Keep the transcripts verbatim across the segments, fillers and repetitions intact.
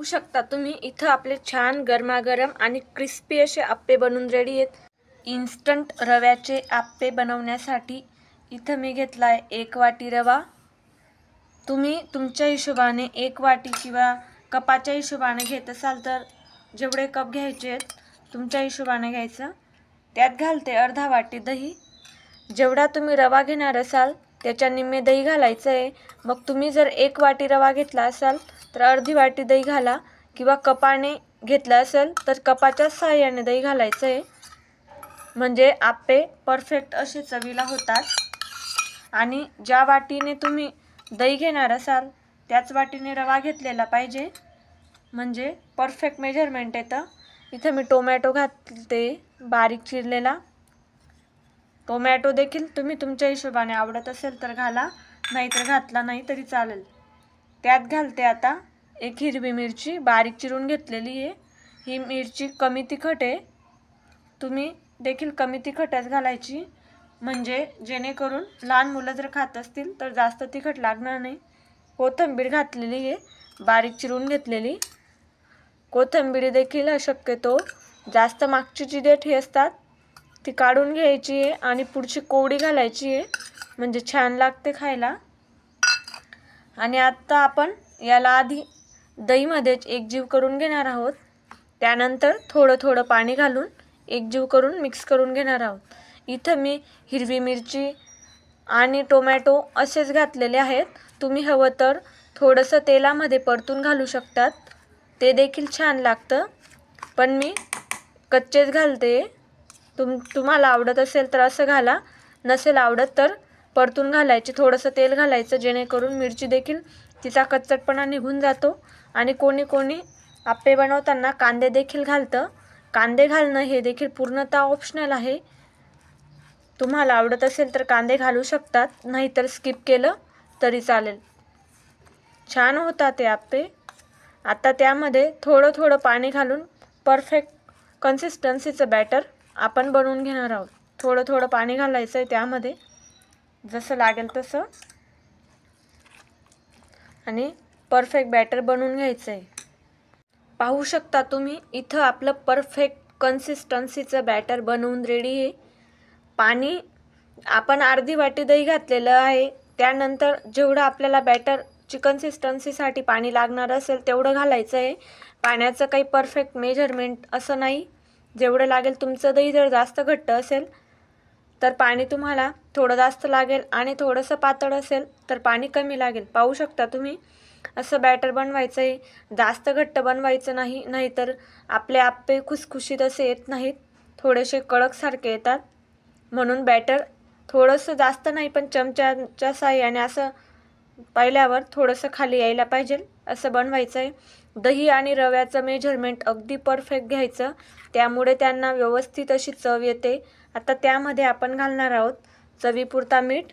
शकता तुम्ही इथं आपले छान गरमागरम आणि क्रिस्पी असे आप्पे बनवून रेडी आहेत। इन्स्टंट रव्याचे आप्पे बनवण्यासाठी इथं मी घेतला आहे एक वाटी रवा। तुम्ही तुमच्या हिशोबाने एक वाटी किंवा कपाच्या हिशोबाने घेत असाल तर जेवढे कप घ्यायचे आहेत तुमच्या हिशोबाने घ्यायचं। त्यात घालते अर्धा वाटी दही। जेवढा तुम्ही रवा घेणार असाल त्याच्या निम्मे दही घालायचं आहे। मग तुम्ही जर एक वाटी रवा घेतला असाल तर अर्धी वाटी दही घाला, किंवा कपाने घेतला असेल तर कपाच्या सहाय्याने दही घालायचं आहे। म्हणजे आप्पे परफेक्ट असे चवीला होतात। आणि ज्या वाटीने तुम्ही दही घेणार असाल त्याच वाटीने रवा घेतलेला पाहिजे, म्हणजे परफेक्ट मेजरमेंट येतं। इथं मी टोमॅटो घालते बारीक चिरलेला। टोमॅटो देखील तुम्ही तुमच्या हिशोबाने आवडत असेल तर घाला, नाहीतर घातला नाही तरी चालेल। त्यात घालते आता एक हिरवी मिरची बारीक चिरून घेतलेली आहे। ही मिरची कमी तिखट आहे, तुम्ही देखील कमी तिखटच घालायची, म्हणजे जेणेकरून लहान मुलं जर खात असतील तर जास्त तिखट लागणार नाही। कोथिंबीर घातलेली आहे बारीक चिरून घेतलेली। कोथिंबीर देखील शक्यतो जास्त मागची जी देठी असतात ती काढून घ्यायची आहे आणि पुढची कोवडी घालायची आहे, म्हणजे छान लागते खायला। आणि आता आपण याला आधी दहीमध्येच एकजीव करून घेणार आहोत, त्यानंतर थोडं थोडं पाणी घालून एकजीव करून मिक्स करून घेणार आहोत। इथं मी हिरवी मिरची आणि टोमॅटो असेच घातलेले आहेत। तुम्ही हवं तर थोडंसं तेलामध्ये परतून घालू शकतात, ते देखील छान लागतं, पण मी कच्चेच घालते। तुम तुम्हाला आवडत असेल तर असं घाला, नसेल आवडत तर परतून घालायचे। थोडंसं तेल घालायचं जेणेकरून मिरची देखील तिचा कच्चटपणा निघून जातो। आणि कोणी कोणी आप्पे बनवताना कांदे देखील घालतं। कांदे घालणं हे देखील पूर्णतः ऑप्शनल आहे। तुम्हाला आवडत असेल तर कांदे घालू शकतात, नाहीतर स्किप केलं तरी चालेल। छान होतात ते आप्पे। आता त्यामध्ये थोडं थोडं पाणी घालून परफेक्ट कन्सिस्टन्सीचं बॅटर आपण बनवून घेणार आहोत। थोडं थोडं पाणी घालायचं आहे त्यामध्ये, जसं लागेल तसं, आणि परफेक्ट बॅटर बनवून घ्यायचं आहे। पाहू शकता तुम्ही इथं आपलं परफेक्ट कन्सिस्टन्सीचं बॅटर बनवून रेडी आहे। पाणी आपण अर्धी वाटी दही घातलेलं आहे, त्यानंतर जेवढं आपल्याला बॅटरची कन्सिस्टन्सीसाठी पाणी लागणार असेल तेवढं घालायचं आहे। पाण्याचं काही परफेक्ट मेजरमेंट असं नाही, जेवढं लागेल। तुमचं दही जर जास्त घट्ट असेल तर पाणी तुम्हाला थोडं जास्त लागेल, आणि थोडंसं पातळ असेल तर पाणी कमी लागेल। पाहू शकता तुम्ही असं बॅटर बनवायचं आहे, जास्त घट्ट बनवायचं नाही, नाहीतर आपले आप्पे खुसखुशीत असे येत नाहीत, थोडेसे कडकसारखे येतात। म्हणून बॅटर थोडंसं जास्त नाही, पण चमच्याच्या साहाय्याने असं पाहिल्यावर थोडंसं खाली यायला पाहिजे असं बनवायचं आहे। दही आणि रव्याचं मेजरमेंट अगदी परफेक्ट घ्यायचं, त्यामुळे त्यांना व्यवस्थित अशी चव येते। आता त्यामध्ये आपण घालणार आहोत चवीपुरता मीठ।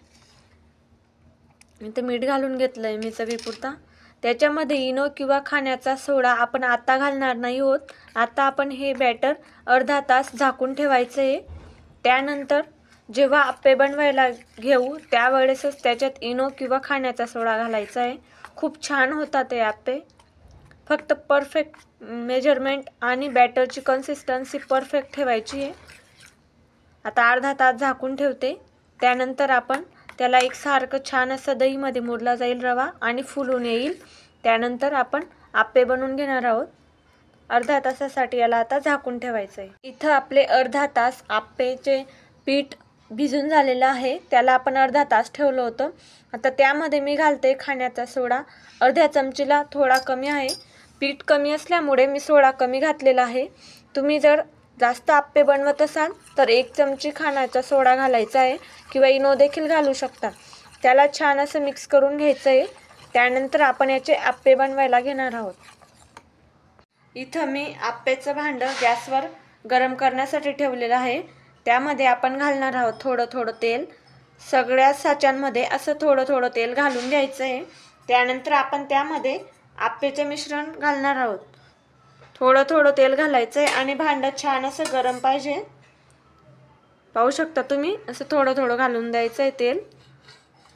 इथे मीठ घालून घेतलं आहे मी चवीपुरता। त्याच्यामध्ये इनो किंवा खाण्याचा सोडा आपण आता घालणार नाही आहोत। आता आपण हे बॅटर अर्धा तास झाकून ठेवायचं आहे। त्यानंतर जेव्हा आप्पे बनवायला घेऊ त्यावेळेसच त्याच्यात इनो किंवा खाण्याचा सोडा घालायचा आहे। खूप छान होतात ते आप्पे। फक्त परफेक्ट मेजरमेंट आणि बॅटरची कन्सिस्टन्सी परफेक्ट ठेवायची आहे। आता अर्धा तास झाकून ठेवते, त्यानंतर आपण त्याला एकसारखं छान असं दहीमध्ये मुरला जाईल रवा, आणि फुलून येईल। त्यानंतर आपण आप्पे बनवून घेणार आहोत। अर्धा तासासाठी याला आता झाकून ठेवायचं आहे। इथं आपले अर्धा तास आप्पेचे पीठ भिजून झालेलं आहे, त्याला आपण अर्धा तास ठेवलं होतं। आता त्यामध्ये मी घालते खाण्याचा सोडा, अर्ध्या चमचीला थोडा कमी आहे। पीठ कमी असल्यामुळे मी सोडा कमी घातलेला आहे। तुम्ही जर जास्त आप्पे बनवत असाल तर एक चमची खाण्याचा सोडा घालायचा आहे, किंवा इनो देखील घालू शकता। त्याला छान असं मिक्स करून घ्यायचं आहे। त्यानंतर आपण याचे आप्पे बनवायला घेणार आहोत। इथं मी आप्पेचं भांडं गॅसवर गरम करण्यासाठी ठेवलेलं आहे, त्यामध्ये आपण घालणार आहोत थोडं थोडं तेल। सगळ्या साच्यांमध्ये असं थोडं थोडं तेल घालून घ्यायचं आहे। त्यानंतर आपण त्यामध्ये आप्पेचे मिश्रण घालणार आहोत। थोडं थोडं तेल घालायचं आहे आणि भांडं छान असं गरम पाहिजे। पाहू शकता तुम्ही असं थोडं थोडं घालून द्यायचं आहे तेल।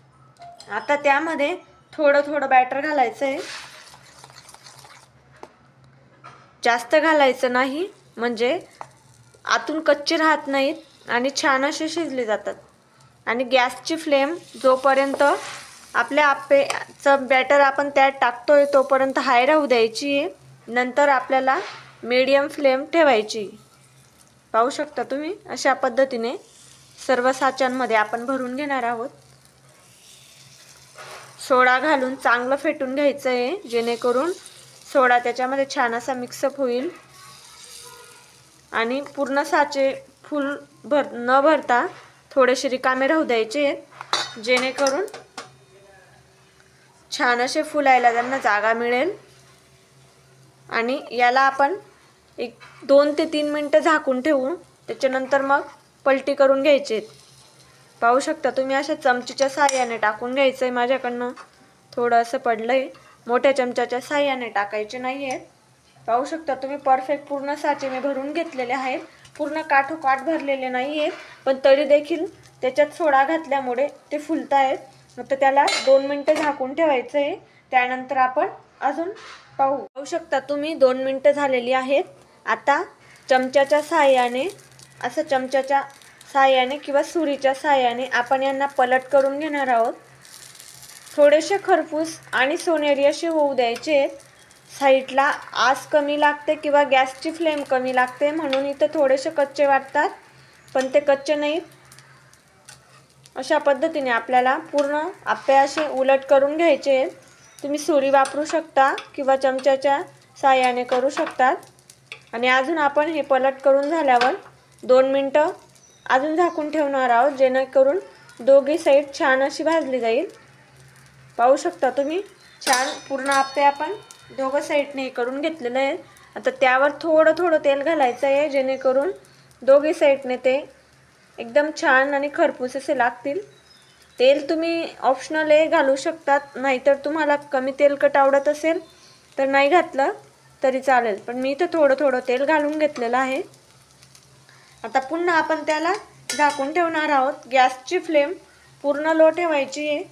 आता त्यामध्ये थोडं थोडं बॅटर घालायचं आहे। जास्त घालायचं नाही, म्हणजे आतून कच्चे राहत नाहीत आणि छान असे शिजले जातात. आणि गॅसची फ्लेम जोपर्यंत आपल्या आप्पेचं बॅटर आपण त्यात टाकतोय तोपर्यंत हाय राहू द्यायची आहे. नंतर आपल्याला मीडियम फ्लेम ठेवायची. पाहू शकता तुम्ही अशा पद्धतीने सर्व साच्यांमध्ये आपण भरून घेणार आहोत. सोडा घालून चांगलं फेटून घ्यायचं आहे, जेणेकरून सोडा त्याच्यामध्ये छान असा मिक्सअप होईल. आणि पूर्ण साचे फुल भर न भरता थोडेसे रिकामे राहू द्यायचे, जेणेकरून छान असे फुलायला त्यांना जागा मिळेल. आणि याला आपण एक दोन ते तीन मिनटं झाकून ठेवू. त्याच्यानंतर मग पलटी करून घ्यायचे. पाहू शकता तुम्ही अशा चमचीच्या साह्याने टाकून घ्यायचं आहे. माझ्याकडनं थोडं असं पडलं आहे, मोठ्या चमच्याच्या साह्याने टाकायचे नाही आहेत. पाहू शकता तुम्ही परफेक्ट पूर्ण साचे मी भरून घेतलेले आहेत. पूर्ण काठोकाठ भरलेले नाही आहेत, पण तरी देखील त्याच्यात सोडा घातल्यामुळे ते फुलत आहेत. तर त्याला दोन मिनटं झाकून ठेवायचं आहे. त्यानंतर आपण अजून पाहू पाहू शकता तुम्ही दोन मिनटं झालेली आहेत. आता चमच्याच्या साह्याने असं चमच्याच्या साह्याने किंवा सुरीच्या साह्याने आपण यांना पलट करून घेणार आहोत. थोडेसे खरपूस आणि सोनेरी असे होऊ द्यायचे. साईडला आस कमी लागते किंवा गॅसची फ्लेम कमी लागते, म्हणून इथं थोडेसे कच्चे वाटतात, पण ते कच्चे नाहीत. अशा पद्धतीने आपल्याला पूर्ण आप्पे असे उलट करून घ्यायचे. तुम्ही सुरी वापरू शकता किंवा चमच्याच्या साह्याने करू शकतात. आणि अजून आपण हे पलट करून झाल्यावर दोन मिनटं अजून झाकून ठेवणार आहोत, जेणेकरून दोघी साईड छान अशी भाजली जाईल. पाहू शकता तुम्ही छान पूर्ण आप्पे आपण दोघं साईडने करून घेतलेलं आहे. आता त्यावर थोडं थोडं तेल घालायचं आहे, जेणेकरून दोघी साईडने ते एकदम छान आणि खरपूस असे लागतील. तेल तुम्ही ऑप्शनल आहे, घालू शकतात. नाहीतर तुम्हाला कमी तेलकट आवडत असेल तर नाही घातलं तरी चालेल, पण मी इथं थोडं थोडं तेल घालून घेतलेलं आहे. आता पुन्हा आपण त्याला झाकून ठेवणार आहोत. गॅसची फ्लेम पूर्ण लो ठेवायची आहे.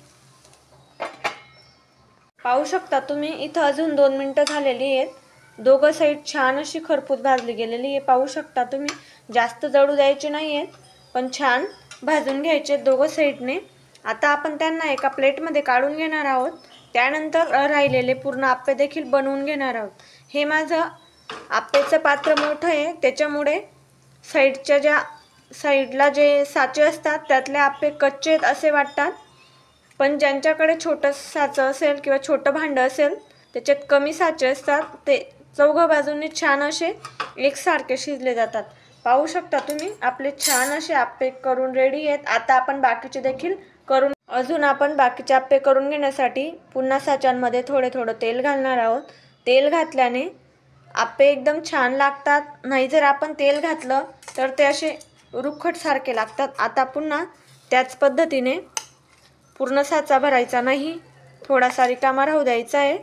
पाहू शकता तुम्ही इथं अजून दोन मिनटं झालेली आहेत. दोघं साईड छान अशी खरपूस भाजली गेलेली आहे. पाहू शकता तुम्ही जास्त जळू द्यायचे नाही आहेत, पण छान भाजून घ्यायचे दोघं साईडने. आता आपण त्यांना एका प्लेटमध्ये काढून घेणार आहोत. त्यानंतर राहिलेले पूर्ण आप्पे देखील बनवून घेणार आहोत. हे माझं आप्पेचं पात्र मोठं आहे, त्याच्यामुळे साईडच्या ज्या साईडला जे साचे असतात त्यातले आप्पे कच्चे आहेत असे वाटतात. पण ज्यांच्याकडे छोटं साचं असेल किंवा छोटं भांडं असेल त्याच्यात कमी साचे असतात, ते चौघं बाजूंनी छान असे एकसारखे शिजले जातात. पाहू शकता तुम्ही आपले छान असे आप्पे करून रेडी आहेत. आता आपण बाकीचे देखील करून अजून आपण बाकीचे आप्पे करून घेण्यासाठी पुन्हा साच्यांमध्ये थोडे थोडं तेल घालणार आहोत. तेल घातल्याने आप्पे एकदम छान लागतात. नाही जर आपण तेल घातलं तर ते असे रुखटसारखे लागतात. आता पुन्हा त्याच पद्धतीने पूर्ण साचा भरायचा नाही, थोडासा रिकामा राहू द्यायचा आहे.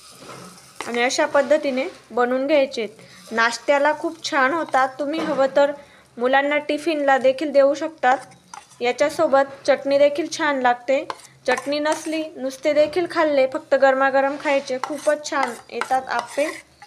आणि अशा पद्धतीने बनवून घ्यायचे. नाश्त्याला खूप छान होतात. तुम्ही हवं तर मुलांना टिफिनला देखील देऊ शकतात. याच्यासोबत चटणी देखील छान लागते. चटणी नसली नुसते देखील खाल्ले, फक्त गरमागरम खायचे, खूपच छान येतात आप्पे.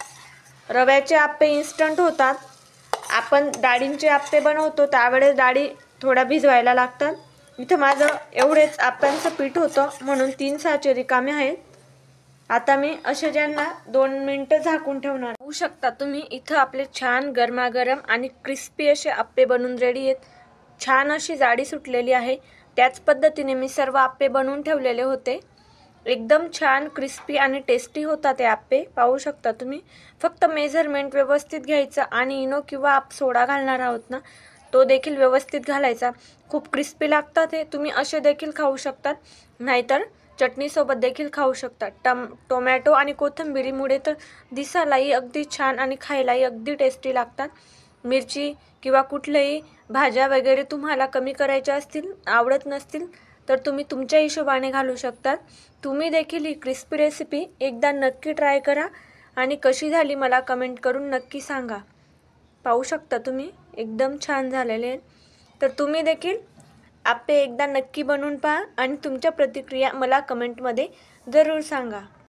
रव्याचे आप्पे इन्स्टंट होतात. आपण डाळींचे आप्पे बनवतो त्यावेळेस डाळी थोड्या भिजवायला लागतात. इथं माझं एवढेच आप्यांचं पीठ होतं, म्हणून तीन साचे रिकामे आहेत. आता मी असे ज्यांना दोन मिनटं झाकून ठेवणार. होऊ शकता तुम्ही इथं आपले छान गरमागरम आणि क्रिस्पी असे आप्पे बनवून रेडी आहेत. छान अशी जाडी सुटलेली आहे. त्याच पद्धतीने मी सर्व आप्पे बनवून ठेवलेले होते. एकदम छान क्रिस्पी आणि टेस्टी होतात ते आप्पे. पाहू शकता तुम्ही. फक्त मेजरमेंट व्यवस्थित घ्यायचं आणि इनो किंवा आप सोडा घालणार आहोत ना, तो देखील व्यवस्थित घालायचा. खूप क्रिस्पी लागतात हे. तुम्ही असे देखील खाऊ शकतात, नाहीतर चटणीसोबत देखील खाऊ शकतात. टम टोमॅटो आणि कोथिंबिरीमुळे तर दिसायलाही अगदी छान आणि खायलाही अगदी टेस्टी लागतात. मिरची किंवा कुठल्याही भाज्या वगैरे तुम्हाला कमी करायच्या असतील, आवडत नसतील, तर तुम्ही तुमच्या हिशोबाने घालू शकतात. तुम्ही देखील ही क्रिस्पी रेसिपी एकदा नक्की ट्राय करा आणि कशी झाली मला कमेंट करून नक्की सांगा. पाहू शकता तुम्ही एकदम छान झालेले आहेत. तर तुम्ही देखील आप्पे एकदा नक्की बनवून पहा आणि तुमच्या प्रतिक्रिया मला कमेंटमध्ये जरूर सांगा.